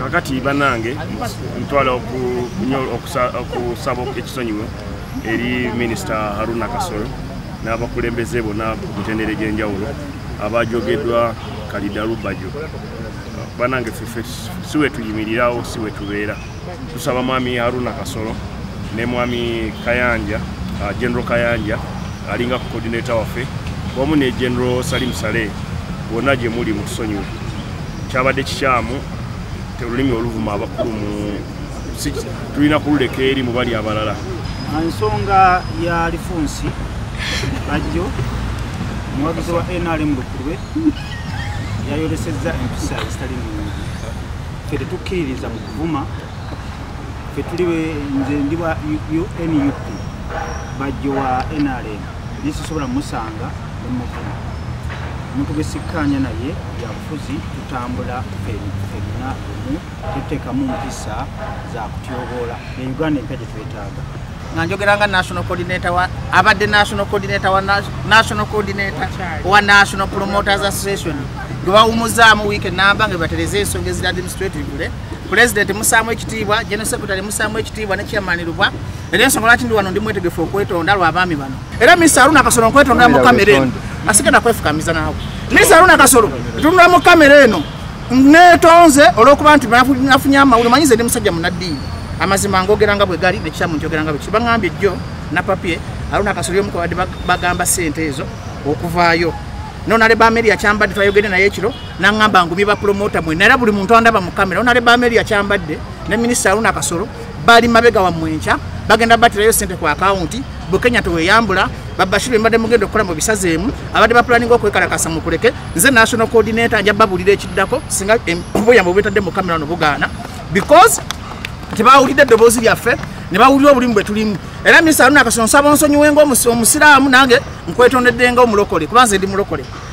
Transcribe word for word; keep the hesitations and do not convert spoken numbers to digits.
kakati banange ntwala okusaba ekisonyiwo eri Minisita Haruna Kasolo n'abakulembeze bonna ku mitendera egy'enjawulo abajogeddwa Kalida Lubajo. Banange ffe siwe tuyimirirawo siwe tubeera. Tusaba mwami Haruna Kasolo ne mwami Kayanja, uh, General Kayanja alinga ku coordinator waffe wamu ne General Salim Saleh wonna gye muli mu tusonyiwe. Kyabadde kikyamu olulimi oluvuma abakulu mu tulina kululeka eri mu bali abalala. Ensonga ya Alfonsi Bajjo omuwagizi wa N R M Lukulwe yayolesezza empisa ezitali nnungi. Ffe tetukkiririza mu kuvuma, ffe tuli nze ndi wa N U P Bajjo wa N R M nisisobola musanga nemuvuma. Omuntu gwesikkaanya naye yabufuzi tutambula ffenna omu tuteekamu mpisa za kutyoboola ne Uganda empya gye twetaaga. Nga njogeranga national coordinator wa abadde national coordinator wa national coordinator wa National Promoters Association gwawumuzaamu weekend namba nga batereze ensonga ezira administrative President Musamu ekitiibwa, General Secretary Musamu ekitiibwa ne Chairman Lubwa. Era ensonga lwaki ndi wano ndi mwetegefu okwetonda lw'abaami bano. Era Minisita Haruna Kasolo nkwetonda mu kamera eno asigenda kwefukamiza naawe. Minisita Haruna Kasolo tunda mu kamera eno neetonze olw'okuba nti nafunye amawulire manyize ndi musajja munaddiini. Amazima ngogeranga bwe gali ne kyamu njogeranga bwe kibangambye jjo na papier Haruna Kasolo yomu kwa bagamba sente ezo okuvaayo. Nona le Bameria kyambadde twayogere naye ekiro nangamba ngumi ba promoter mwe nera buli muntu andaba mu kamera. Nona le Bameria kyambadde ne Minisita Haruna Kasolo bali mabega wa mwencha bagenda batirayo sente ku account Bukenya to weyambula babashire mbade mugendo kola mu bisazeemu abadde ba planning okwekalakasa mu kuleke nze national coordinator nja babulira ekiddako singa empubo ya mubetadde mu kamera no bugana because tebawulidde eddoboozi lyaffe ne bawulira obulimu bwe tulimu. Era Minisita Haruna Kasolo nsaba nsonyiwenga omusiraamu nange nkwetondeddenga omulokole kubanze ndi mulokole.